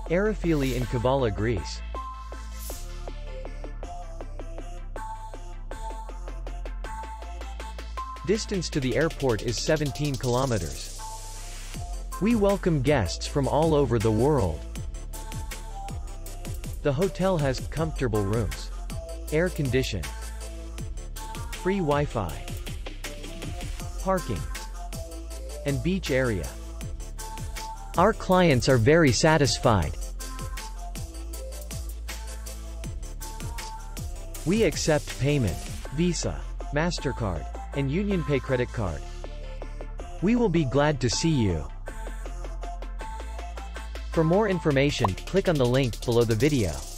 Erofili in Kavala, Greece. Distance to the airport is 17 kilometers. We welcome guests from all over the world. The hotel has comfortable rooms, air condition, free Wi-Fi, parking, and beach area. Our clients are very satisfied. We accept payment, Visa, MasterCard, and UnionPay credit card. We will be glad to see you. For more information, click on the link below the video.